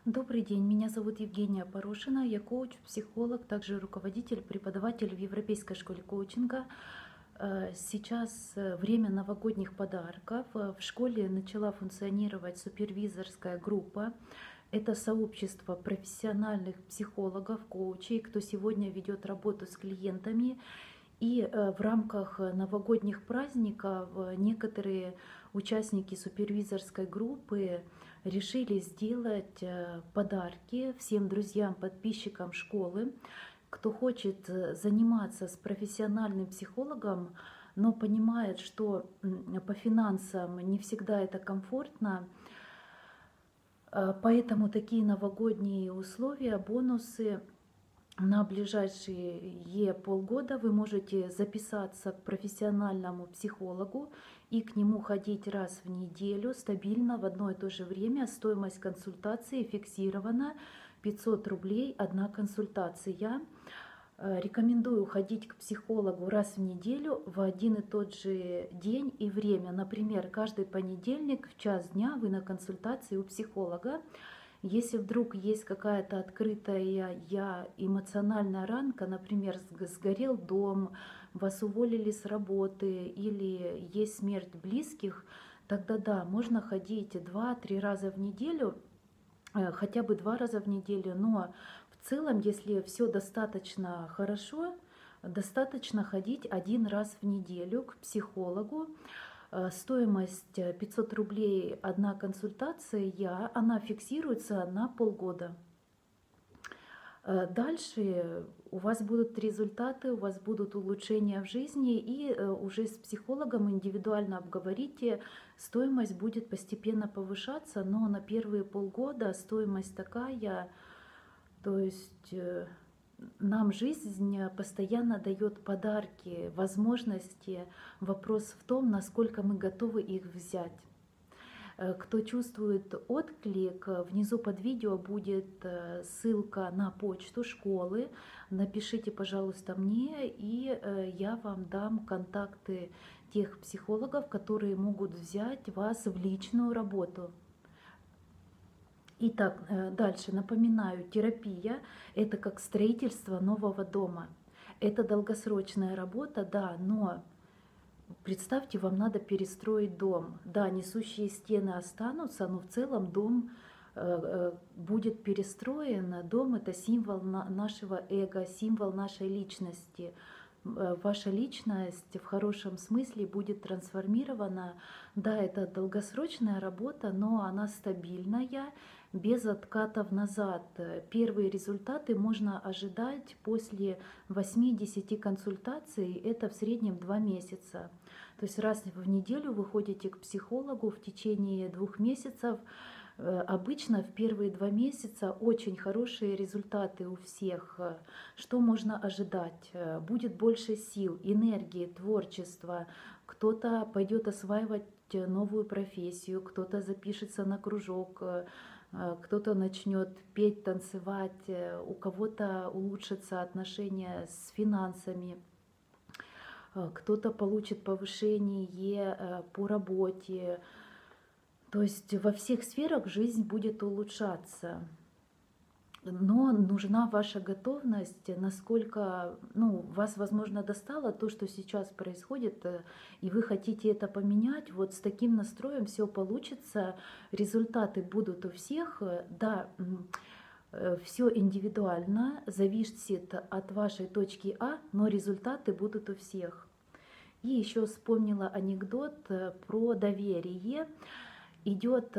Добрый день, меня зовут Евгения Порошина, я коуч, психолог, также руководитель, преподаватель в Европейской школе коучинга. Сейчас время новогодних подарков. В школе начала функционировать супервизорская группа. Это сообщество профессиональных психологов, коучей, кто сегодня ведет работу с клиентами. И в рамках новогодних праздников некоторые участники супервизорской группы решили сделать подарки всем друзьям, подписчикам школы. Кто хочет заниматься с профессиональным психологом, но понимает, что по финансам не всегда это комфортно, поэтому такие новогодние условия, бонусы. На ближайшие полгода вы можете записаться к профессиональному психологу и к нему ходить раз в неделю стабильно в одно и то же время. Стоимость консультации фиксирована 500 рублей одна консультация. Рекомендую ходить к психологу раз в неделю в один и тот же день и время. Например, каждый понедельник в час дня вы на консультации у психолога. Если вдруг есть какая-то открытая эмоциональная ранка, например, сгорел дом, вас уволили с работы или есть смерть близких, тогда да, можно ходить 2-3 раза в неделю, хотя бы 2 раза в неделю, но в целом, если все достаточно хорошо, достаточно ходить 1 раз в неделю к психологу. Стоимость 500 рублей одна консультация, она фиксируется на полгода. Дальше у вас будут результаты, у вас будут улучшения в жизни, и уже с психологом индивидуально обговорите, стоимость будет постепенно повышаться, но на первые полгода стоимость такая, то есть нам жизнь постоянно дает подарки, возможности. Вопрос в том, насколько мы готовы их взять. Кто чувствует отклик, внизу под видео будет ссылка на почту школы. Напишите, пожалуйста, мне, и я вам дам контакты тех психологов, которые могут взять вас в личную работу. Итак, дальше напоминаю, терапия – это как строительство нового дома. Это долгосрочная работа, да, но представьте, вам надо перестроить дом. Да, несущие стены останутся, но в целом дом будет перестроен. Дом – это символ нашего эго, символ нашей личности. Ваша личность в хорошем смысле будет трансформирована. Да, это долгосрочная работа, но она стабильная, без откатов назад. Первые результаты можно ожидать после 8-10 консультаций, это в среднем 2 месяца. То есть раз в неделю вы ходите к психологу в течение 2 месяцев. Обычно в первые 2 месяца очень хорошие результаты у всех. Что можно ожидать? Будет больше сил, энергии, творчества. Кто-то пойдет осваивать новую профессию, кто-то запишется на кружок, кто-то начнет петь, танцевать, у кого-то улучшатся отношения с финансами, кто-то получит повышение по работе. То есть во всех сферах жизнь будет улучшаться. Но нужна ваша готовность, насколько вас, возможно, достало то, что сейчас происходит, и вы хотите это поменять. Вот с таким настроем все получится, результаты будут у всех. Да, все индивидуально, зависит от вашей точки А, но результаты будут у всех. И еще вспомнила анекдот про доверие. Идет,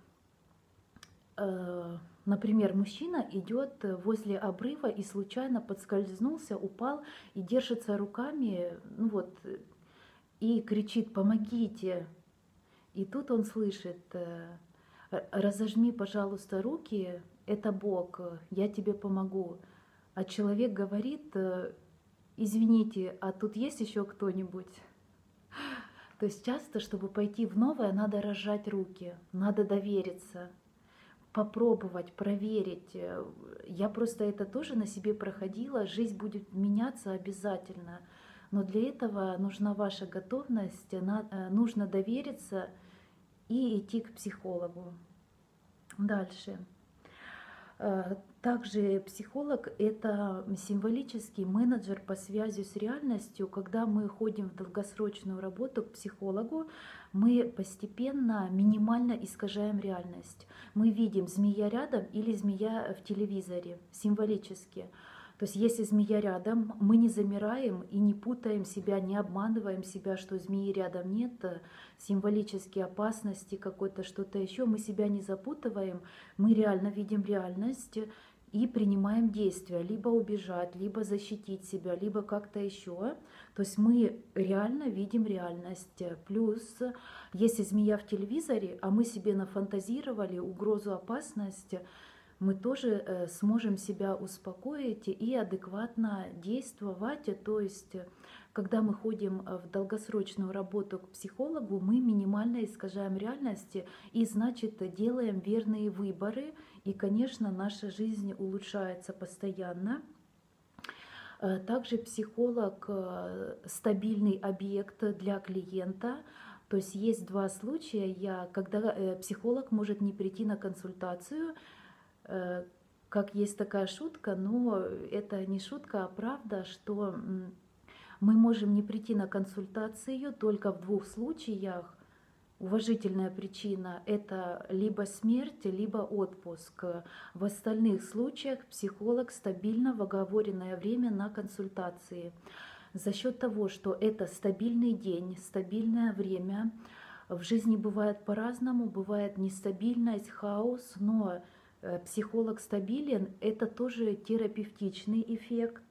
например, мужчина идет возле обрыва и случайно подскользнулся, упал и держится руками, и кричит: «Помогите!» И тут он слышит: «Разожми, пожалуйста, руки, это Бог, я тебе помогу». А человек говорит: «Извините, а тут есть еще кто-нибудь?» То есть часто, чтобы пойти в новое, надо разжать руки, надо довериться, попробовать, проверить. Я просто это тоже на себе проходила. Жизнь будет меняться обязательно. Но для этого нужна ваша готовность, нужно довериться и идти к психологу. Дальше. Также психолог — это символический менеджер по связи с реальностью. Когда мы ходим в долгосрочную работу к психологу, мы постепенно, минимально искажаем реальность. Мы видим змея рядом или змея в телевизоре, символически. То есть если змея рядом, мы не замираем и не путаем себя, не обманываем себя, что змеи рядом нет, символические опасности, какой-то что-то еще, мы себя не запутываем, мы реально видим реальность и принимаем действия, либо убежать, либо защитить себя, либо как-то еще. То есть мы реально видим реальность. Плюс, если змея в телевизоре, а мы себе нафантазировали угрозу, опасность, мы тоже сможем себя успокоить и адекватно действовать. То есть, когда мы ходим в долгосрочную работу к психологу, мы минимально искажаем реальность и, значит, делаем верные выборы. И, конечно, наша жизнь улучшается постоянно. Также психолог — стабильный объект для клиента. То есть есть два случая, когда психолог может не прийти на консультацию. Как есть такая шутка, но это не шутка, а правда, что мы можем не прийти на консультацию только в двух случаях. Уважительная причина — это либо смерть, либо отпуск. В остальных случаях психолог стабильно в оговоренное время на консультации. За счет того, что это стабильный день, стабильное время, в жизни бывает по-разному, бывает нестабильность, хаос, но психолог стабилен, это тоже терапевтичный эффект.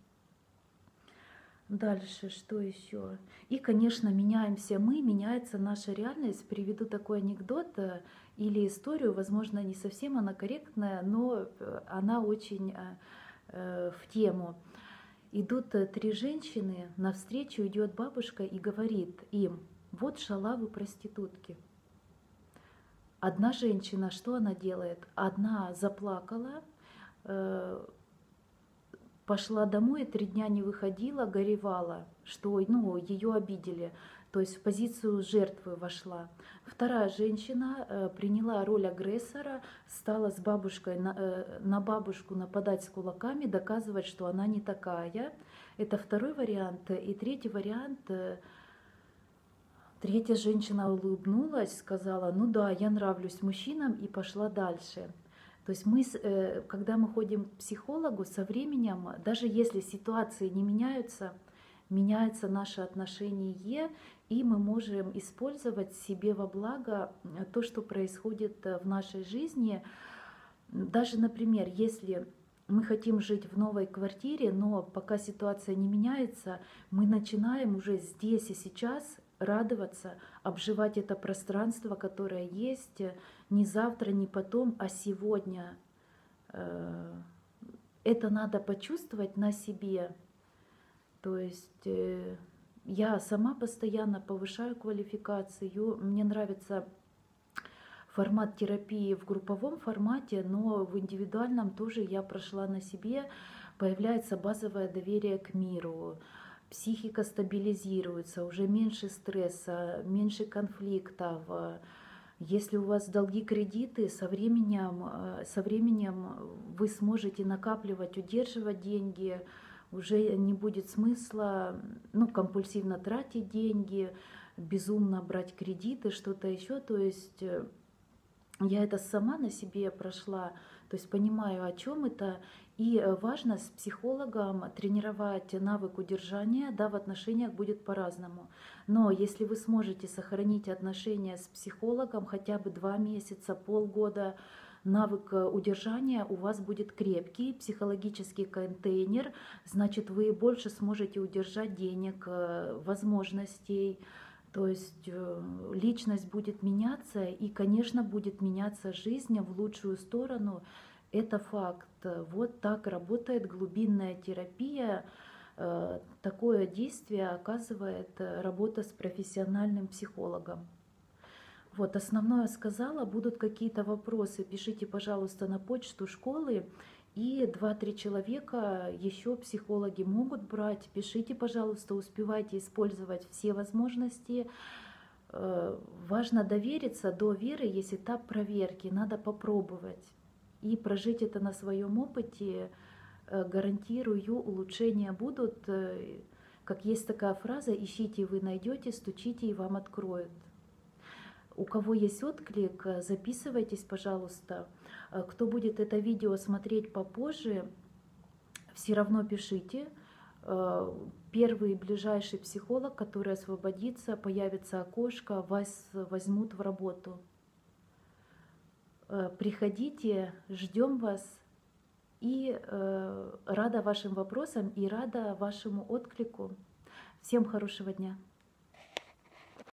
Дальше, что еще? И, конечно, меняемся мы, меняется наша реальность. Приведу такой анекдот или историю, возможно, не совсем она корректная, но она очень в тему. Идут три женщины, навстречу идет бабушка и говорит им: вот шалавы проститутки. Одна женщина, что она делает? Одна заплакала, пошла домой, 3 дня не выходила, горевала, что ее обидели. То есть в позицию жертвы вошла. Вторая женщина приняла роль агрессора, стала с бабушкой на бабушку нападать с кулаками, доказывать, что она не такая. Это второй вариант. И третий вариант. Третья женщина улыбнулась, сказала: ну да, я нравлюсь мужчинам, и пошла дальше. То есть когда мы ходим к психологу, со временем, даже если ситуации не меняются, меняется наше отношение, и мы можем использовать себе во благо то, что происходит в нашей жизни. Даже, например, если мы хотим жить в новой квартире, но пока ситуация не меняется, мы начинаем уже здесь и сейчас радоваться, обживать это пространство, которое есть, не завтра, не потом, а сегодня. Это надо почувствовать на себе. То есть я сама постоянно повышаю квалификацию. Мне нравится формат терапии в групповом формате, но в индивидуальном тоже я прошла на себе. Появляется базовое доверие к миру. Психика стабилизируется, уже меньше стресса, меньше конфликтов. Если у вас долги, кредиты, со временем вы сможете накапливать, удерживать деньги, уже не будет смысла компульсивно тратить деньги, безумно брать кредиты, что-то еще. То есть я это сама на себе прошла, то есть понимаю, о чем это. И важно с психологом тренировать навык удержания, да, в отношениях будет по-разному. Но если вы сможете сохранить отношения с психологом хотя бы 2 месяца, полгода, навык удержания у вас будет крепкий, психологический контейнер, значит, вы больше сможете удержать денег, возможностей. То есть личность будет меняться, и, конечно, будет меняться жизнь в лучшую сторону. Это факт. Вот так работает глубинная терапия. Такое действие оказывает работа с профессиональным психологом. Вот, основное сказала. Будут какие-то вопросы, пишите, пожалуйста, на почту школы. И 2-3 человека еще психологи могут брать. Пишите, пожалуйста, успевайте использовать все возможности. Важно довериться. До веры есть этап проверки, надо попробовать. и прожить это на своем опыте, гарантирую, улучшения будут. Как есть такая фраза: ищите, вы найдете, стучите, и вам откроют. У кого есть отклик, записывайтесь, пожалуйста. Кто будет это видео смотреть попозже, все равно пишите. Первый ближайший психолог, который освободится, появится окошко, вас возьмут в работу. Приходите, ждем вас, и рада вашим вопросам, и рада вашему отклику. Всем хорошего дня!